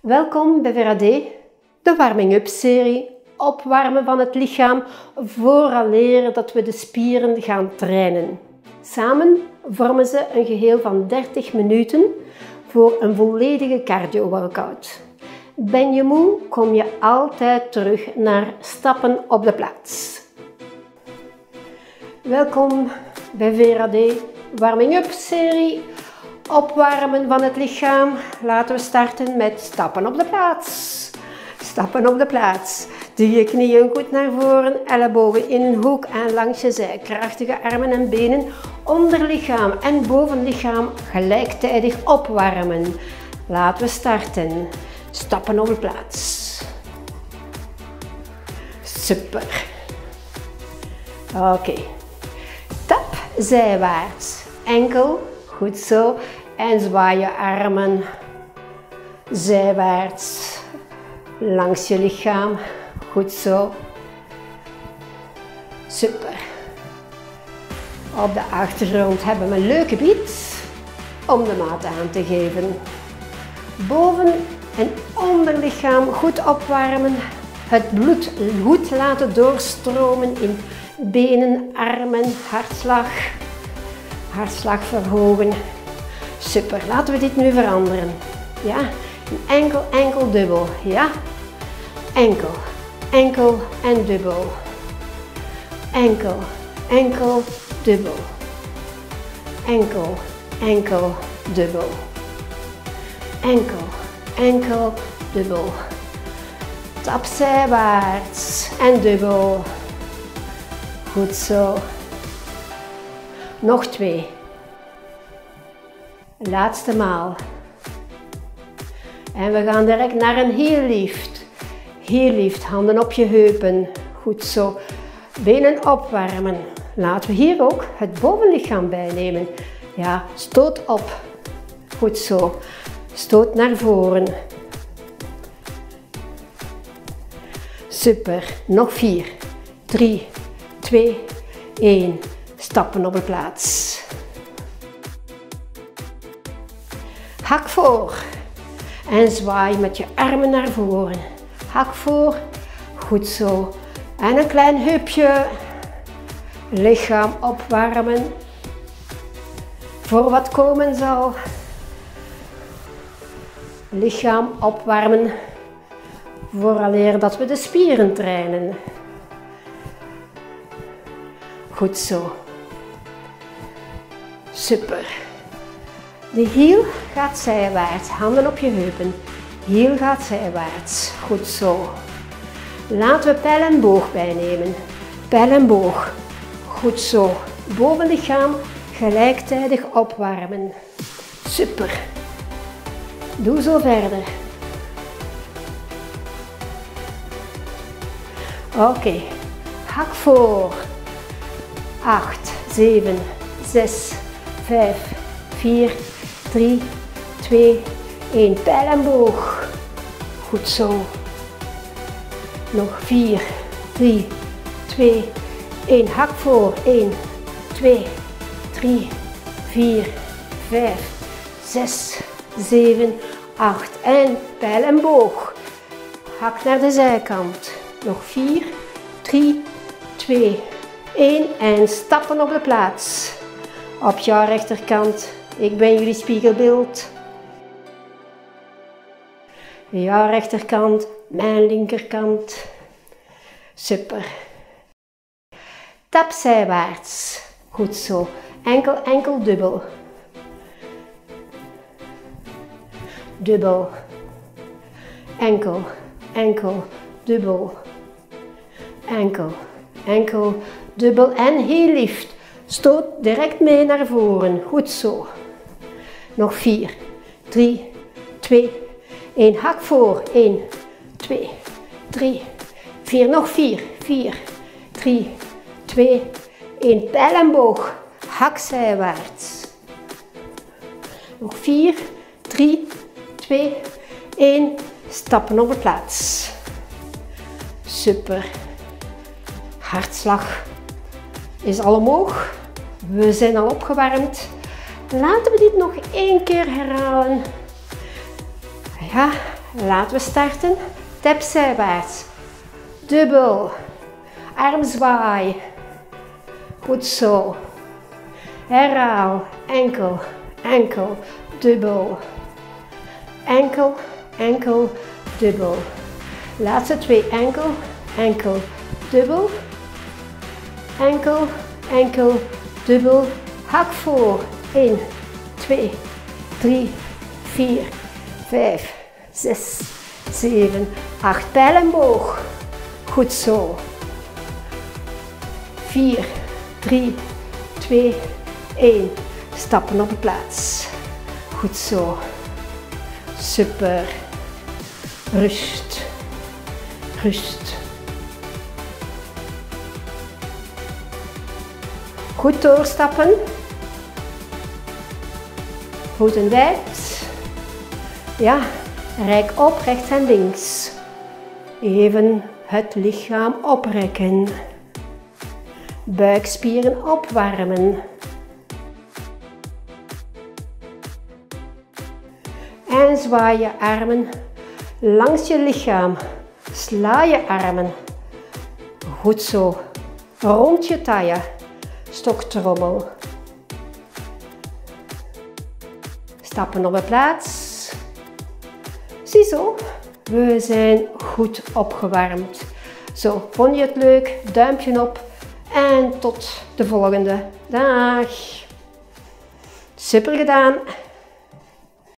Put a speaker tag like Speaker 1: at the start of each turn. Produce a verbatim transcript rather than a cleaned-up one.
Speaker 1: Welkom bij Vera D, de warming-up serie, opwarmen van het lichaam vooraleer dat we de spieren gaan trainen. Samen vormen ze een geheel van dertig minuten voor een volledige cardio-workout. Ben je moe, kom je altijd terug naar stappen op de plaats. Welkom bij Vera D, warming-up serie. Opwarmen van het lichaam. Laten we starten met stappen op de plaats. Stappen op de plaats. Doe je knieën goed naar voren, ellebogen in een hoek en langs je zij. Krachtige armen en benen, onderlichaam en bovenlichaam gelijktijdig opwarmen. Laten we starten. Stappen op de plaats. Super. Oké. Okay. Tap zijwaarts. Enkel. Goed zo. En zwaai je armen zijwaarts langs je lichaam. Goed zo. Super. Op de achtergrond hebben we een leuke beat om de maat aan te geven. Boven en onderlichaam goed opwarmen. Het bloed goed laten doorstromen in benen, armen, hartslag. Hartslag verhogen. Super. Laten we dit nu veranderen. Ja. Enkel, enkel, dubbel. Ja. Enkel, enkel en dubbel. Enkel, enkel, dubbel. Enkel, enkel, dubbel. Enkel, enkel, dubbel. Tap zijwaarts en dubbel. Goed zo. Nog twee. Laatste maal. En we gaan direct naar een heel lift. Heel lift. Handen op je heupen. Goed zo. Benen opwarmen. Laten we hier ook het bovenlichaam bijnemen. Ja, stoot op. Goed zo. Stoot naar voren. Super. Nog vier. Drie. Twee. één. Stappen op de plaats. Hak voor. En zwaai met je armen naar voren. Hak voor. Goed zo. En een klein hupje. Lichaam opwarmen. Voor wat komen zal. Lichaam opwarmen. Vooraleer dat we de spieren trainen. Goed zo. Super. De hiel gaat zijwaarts. Handen op je heupen. Hiel gaat zijwaarts. Goed zo. Laten we pijl en boog bijnemen. Pijl en boog. Goed zo. Bovenlichaam gelijktijdig opwarmen. Super. Doe zo verder. Oké. Okay. Hak voor. acht, zeven, zes, vijf, vier, drie, twee, één. Pijl en boog. Goed zo. Nog vier, drie, twee, één. Hak voor. één, twee, drie, vier, vijf, zes, zeven, acht. En pijl en boog. Hak naar de zijkant. Nog vier, drie, twee, één. En stappen op de plaats. Op jouw rechterkant. Ik ben jullie spiegelbeeld. Jouw rechterkant, mijn linkerkant. Super. Tap zijwaarts. Goed zo. Enkel, enkel, dubbel. Dubbel. Enkel, enkel, dubbel. Enkel, enkel, dubbel en heel lift. Stoot direct mee naar voren. Goed zo. Nog vier, drie, twee, één. Hak voor. één, twee, drie, vier. Nog vier, vier, drie, twee, één. Pijl en boog. Hak zijwaarts. Nog vier, drie, twee, één. Stappen op de plaats. Super. Hartslag is al omhoog. We zijn al opgewarmd. Laten we dit nog één keer herhalen. Ja, Laten we starten. Tap zijwaarts. Dubbel. Armzwaai. Goed zo. Herhaal. Enkel, enkel, dubbel. Enkel, enkel, dubbel. Laatste twee. Enkel, enkel, dubbel. Enkel, enkel, dubbel. Hak voor. één, twee, drie, vier, vijf, zes, zeven, acht. Pijl omhoog. Goed zo. vier, drie, twee, één. Stappen op de plaats. Goed zo. Super. Rust. Rust. Goed doorstappen. Voeten wijd. Ja, rek op rechts en links. Even het lichaam oprekken. Buikspieren opwarmen. En zwaai je armen langs je lichaam. Sla je armen. Goed zo. Rond je taille. Stoktrommel. Stappen op de plaats. Ziezo, we zijn goed opgewarmd. Zo, vond je het leuk? Duimpje op en tot de volgende. Dag. Super gedaan.